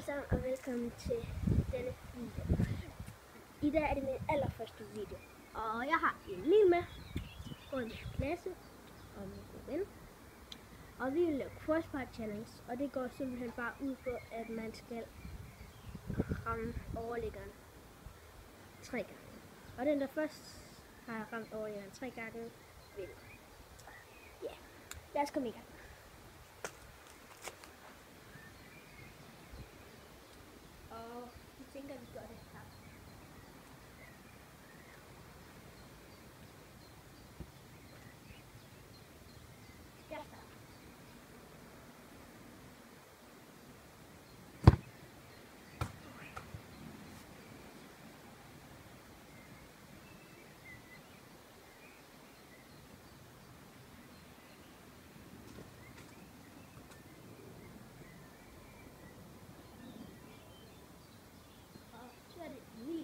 alle sammen, og velkommen til denne video. I dag er det min allerførste video, og jeg har Emil med, og min klasse, og min ven. Og vi vil lave crossbar challenge, og det går simpelthen bare ud på, at man skal ramme overliggeren 3 gange. Og den der først har ramt overliggeren 3 gange, vinder. Ja, lad os komme i gang. Og jeg tænker, vi gør det her. Jeg starter. Så er det Emil.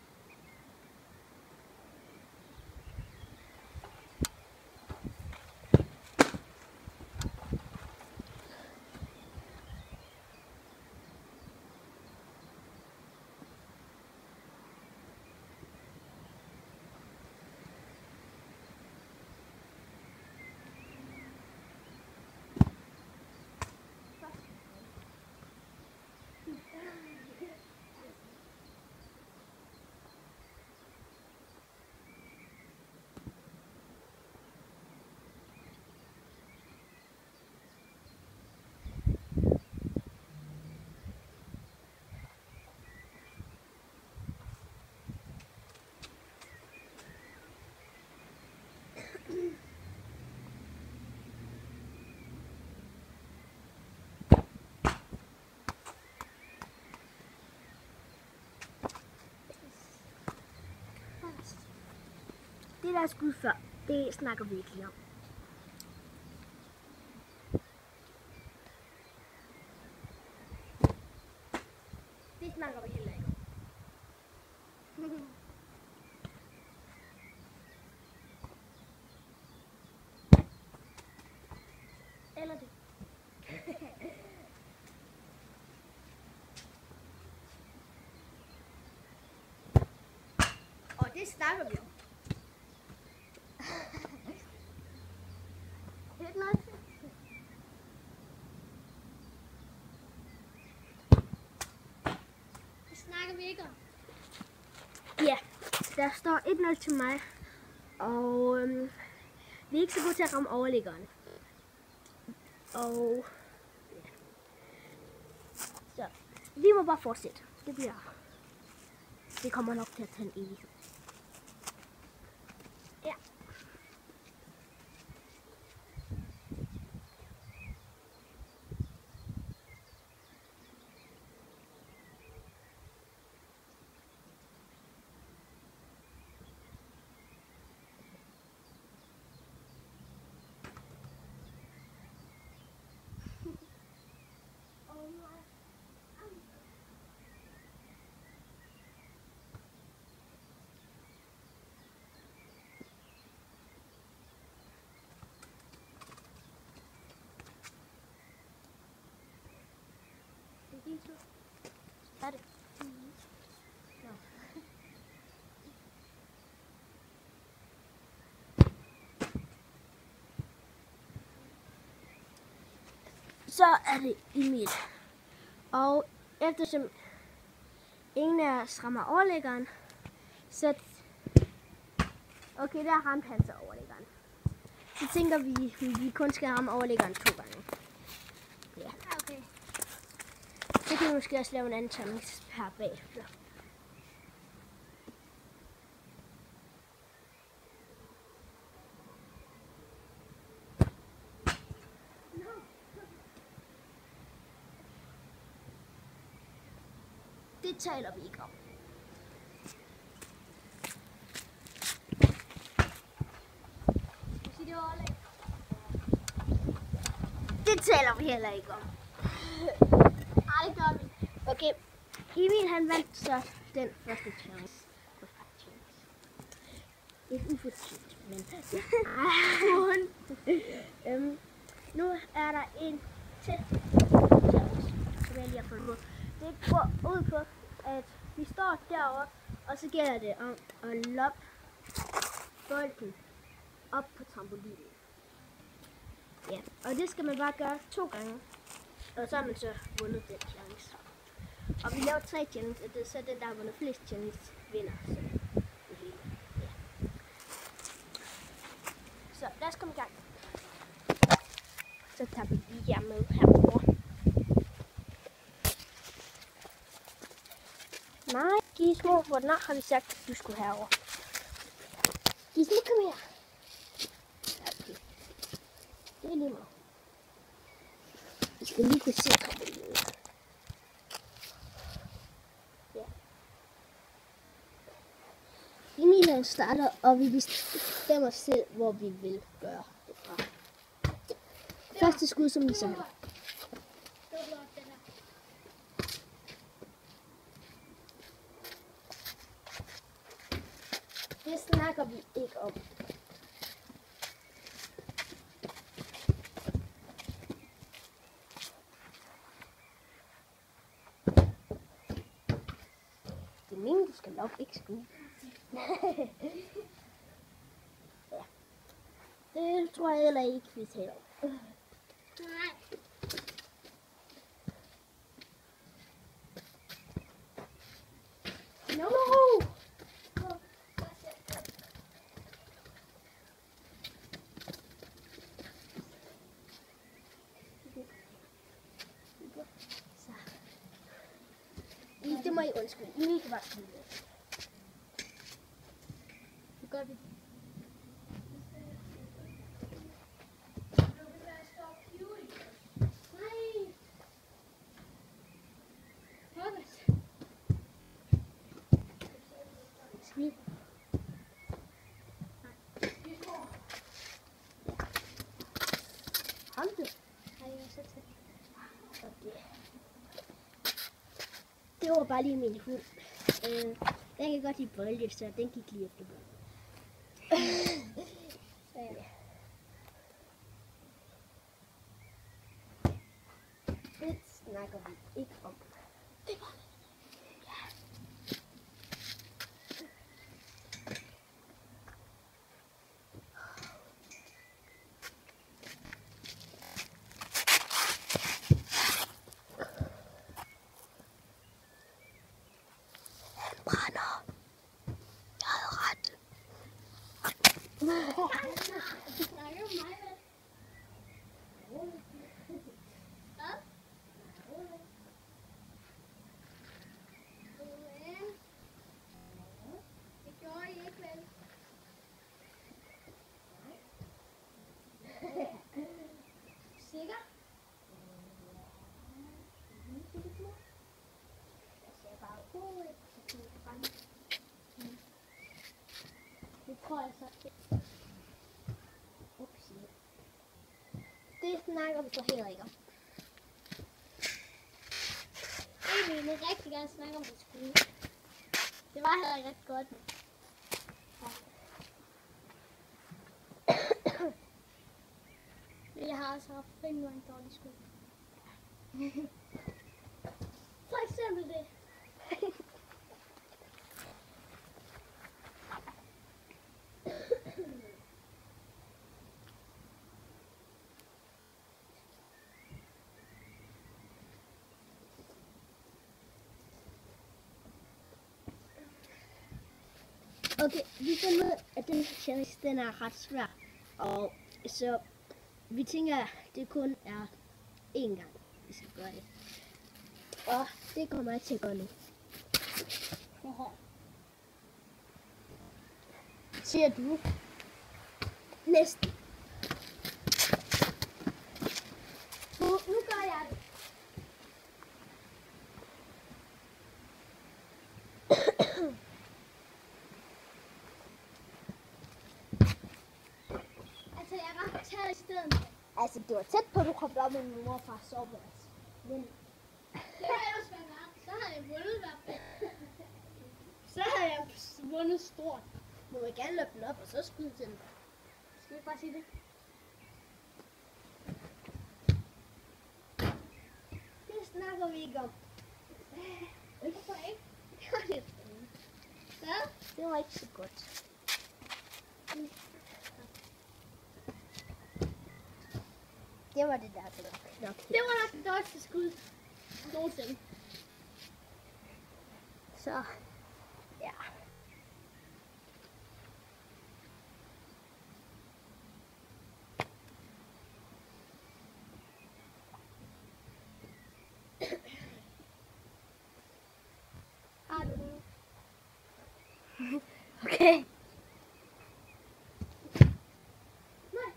Det der er skud før, det snakker vi ikke lige om. Det snakker vi heller ikke om. Eller det. Og det snakker vi om. Det snakker vi ikke om. Ja, der står 1-0 til mig, og vi er ikke så gode til at ramme overliggeren. Og ja. Så vi må bare fortsætte. Det kommer nok til at tage en evighed. Ja. Er det? Ja. Så er det Emil. Og eftersom ingen af os rammer overliggeren, så okay, der ramte han så overliggeren. Så tænker vi kun skal ramme overliggeren 2 gange. Ja. Okay. Så kan vi måske også lave en anden challenge her bagefter. Det taler vi ikke om. Det taler vi heller ikke om. Ej, det gør vi. Okay, Emil han vandt så den første challenge. Det er ufortjent, men nu er der en til challenge, som jeg lige har fundet på. Det Vi står derovre, og så gælder det om at loppe bolden op på trampolinen. Ja, og det skal man bare gøre 2 gange. Og så har man så vundet den challenge. Og vi laver 3 challenge, og det er så den, der har vundet flest challenge, vinder. Så det hele. Ja. Så lad os komme i gang. Så tager vi lige her med herovre. Nej, Gizmo, hvornår har vi sagt, at du skulle herover? Gizmo, kom her. Okay. Det er lige meget. Vi skal lige kunne se trampolinen. Ja. Emilie starter, og vi bestemmer selv, hvor vi vil gøre det fra. Første skud, som vi så har. Det snakker vi ikke om. Det er meningen, du skal nok ikke skyde. Ja. Det tror jeg heller ikke, vi taler om. Nej. No! Det må I undskylde. I kan bare skyde. Det gør vi. Skyde. Hold det. Okay. Det var bare lige min hund. Den kan godt lide bolde, så den gik lige efter bolden. Ja. Det snakker vi ikke om. Det var det. Brænder. Jeg havde ret. Du snakker om mig, vel? Hvad? Det gjorde I ikke, vel? Sikker? Det tror jeg så ikke. Upsi. Det snakker vi så heller ikke om. Jeg ville rigtig gerne snakke om det skud. Det var heller ikke ret godt. Men jeg har også haft rimelig mange dårlige skud. For eksempel det. Okay, vi finder ud af, at den challenge, den er ret svær. Og så vi tænker, at det kun er 1 gang, vi skal gøre det. Og det kommer jeg til at gøre nu. Siger du? Næsten. Nu gør jeg det. Altså, jeg ramte taget i stedet. Altså, det var tæt på, at du kom op med min morfar soveværelse. Men det var ellers været varmt. Så havde jeg vundet i hvert fald. Så havde jeg vundet stort. Må jeg gerne løbe den op, og så skyde til den. Skal vi bare sige det? Det snakker vi ikke om. Hvorfor ikke? Det var ikke så godt. Det var det der, det var nok. Det var nok det dårligste skud nogensinde. Så, ja. Har du den? Okay. Nej.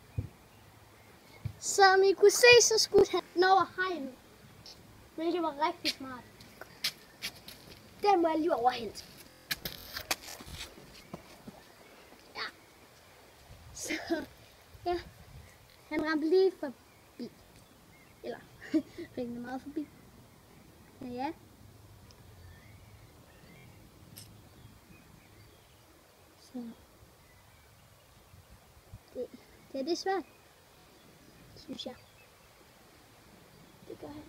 Som I kunne se, så skudte han den over hegnet. Hvilket var rigtig smart. Den må jeg lige overhente. Ja. Så, ja. Han ramte lige forbi. Eller, ringede meget forbi. Ja. Så. Det er svært. Synes jeg. Det gør han.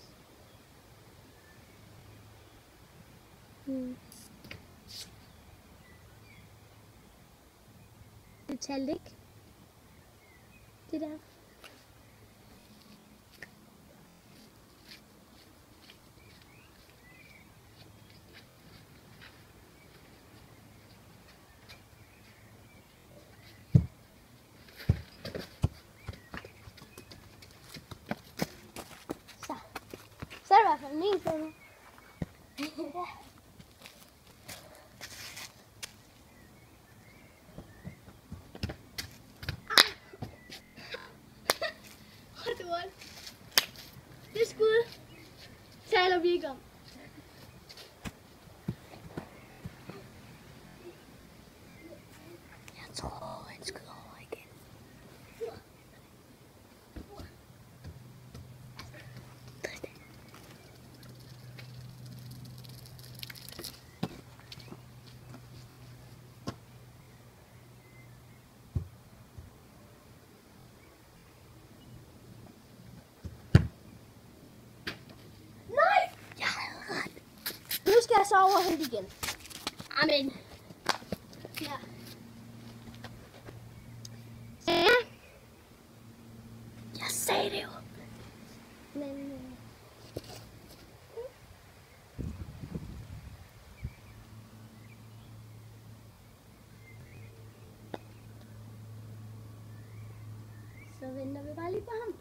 Det talte ikke. Det der. Så er det i hvert fald min tur nu. Det skud taler vi ikke om. Jeg tror, han skyder over igen. Nu skal jeg så overhente igen. Amen. Ja. Jeg sagde det jo. Men så venter vi bare lige på ham.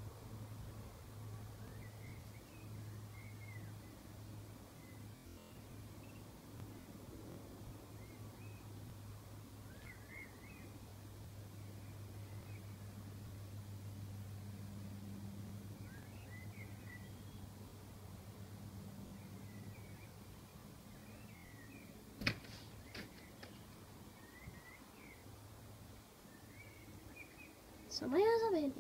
Så må jeg så vente.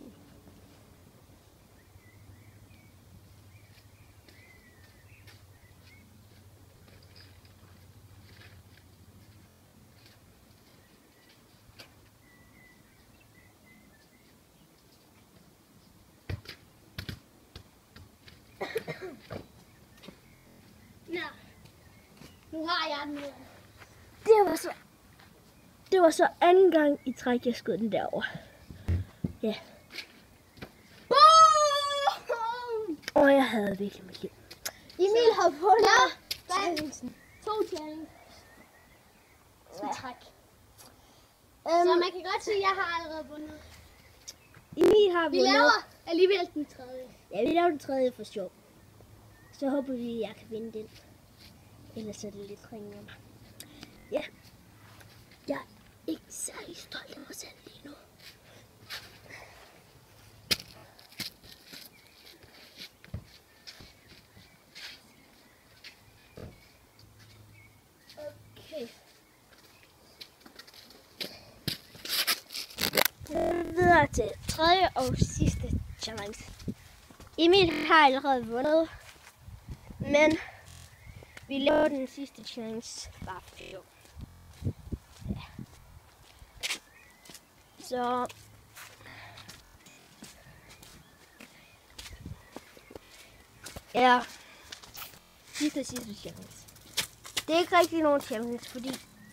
Nå, nu har jeg den. Det var så anden gang i træk, jeg skød den derover. Ja. Boom! Og jeg havde virkelig mit liv. Emil har fundet challengen. 2 challenges. Så træk. Så man kan godt sige, at jeg har allerede vundet. Emil har Vi vundet. laver alligevel den tredje. Ja, vi laver den tredje for sjov. Så håber vi, at jeg kan vinde den. Ellers er det lidt ringere. Ja. Jeg er ikke særlig stolt af mig selv lige nu. Okay. Videre til tredje og sidste challenge. Emil har allerede vundet, men vi laver den sidste challenge bare for sjov. Ja. Så ja, sidste challenge. Det er ikke rigtig nogen challenge, fordi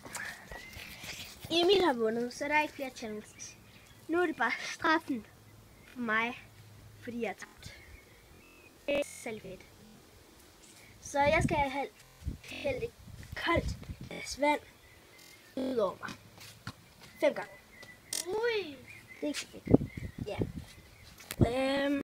Emil har vundet, så der er ikke flere challenges. Nu er det bare straffen for mig, fordi jeg har tabt. Det er selvfedt. Så jeg skal hælde et koldt glas vand ud over mig. 5 gange. Ui. Det er ikke så fedt. Ja.